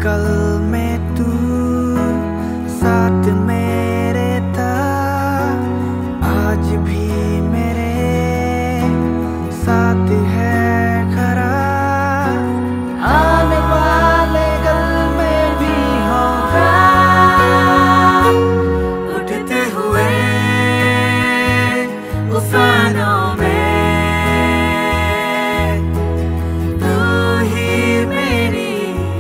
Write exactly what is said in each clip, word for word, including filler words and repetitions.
कल में तू साथ मेरे था, आज भी मेरे साथ है खरा। आने वाले कल में भी होगा, उठते हुए उफानों में तू ही मेरी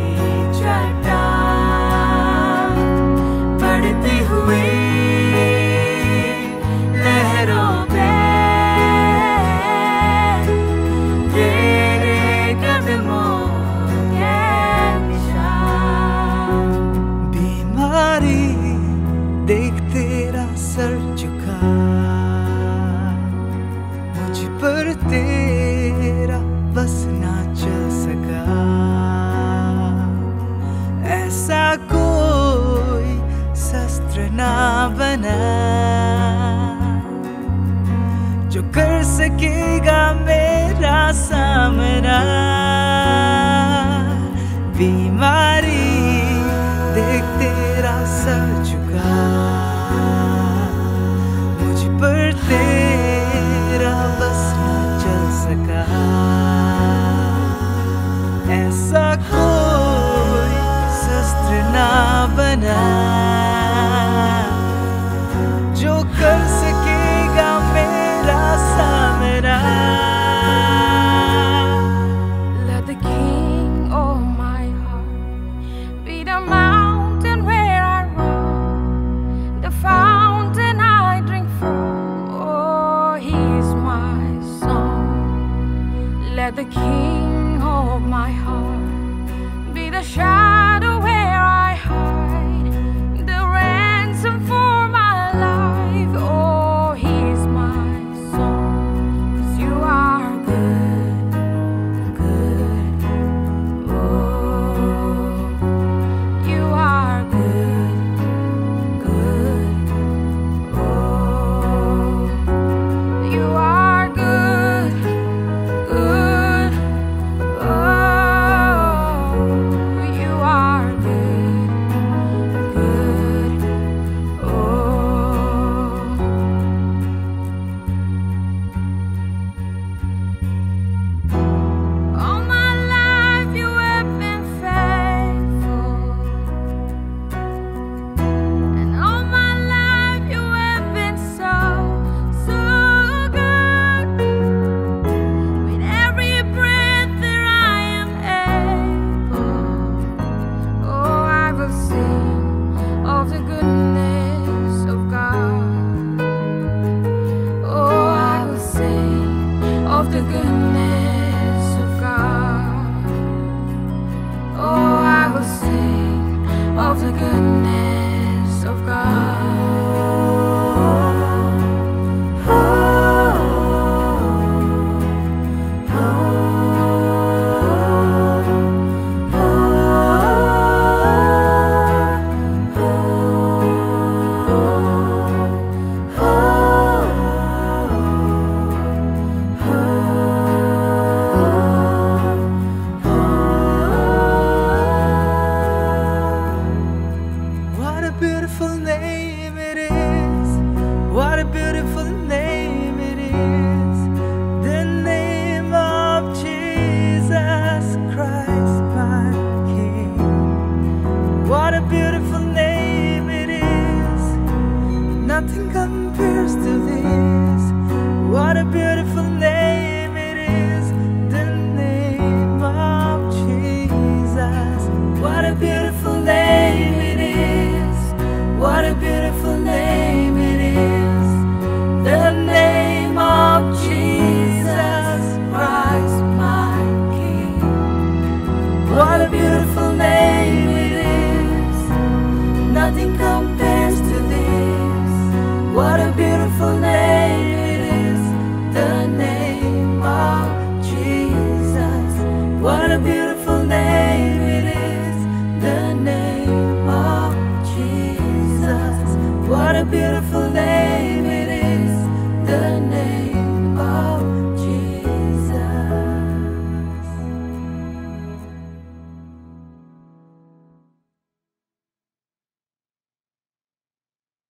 चट्टान, बढ़ती हुई लहरों पे तेरे कदमों के निशान। बीमारी देख तेरा सर झुका, मुझ पर तेरा बस ना चल सका। ऐसा कोई शस्त्र ना बना जो कर सकेगा मेरा सामना। बीमारी देख तेरा सर झुका, मुझ पर तेरा बस ना चल सका। ऐसा कोई शस्त्र ना बना जो कर सकेगा मेरा सामना। Let the king of my heart be the mountain where I run, the fountain I drink from. Oh, he is my song. Let the king of my heart be the shadow where I hide, the ransom for my life. Oh, he is my song. 'Cause you are good, good. Oh, you are good, good. Oh, you are good, good. Oh, you are good, good. Oh. All my life you have been faithful, and all my life you have been so, so good. With every breath that I am able, oh, I will sing of the goodness of God. Oh, I will sing of the goodness of God. Oh, I will sing of the goodness of What a beautiful name it is. What a beautiful name it is. The name of Jesus Christ, my King. What a beautiful name it is. Nothing compares to this. What a beautiful name it is. The name of Jesus. What a beautiful name it is. What a beautiful name it is. The name of Jesus Christ, my King. What a beautiful name it is. Nothing compares to this. What a beautiful name it is. The name of Jesus. What a beautiful name it is. The name of Jesus. What a beautiful name it is. The name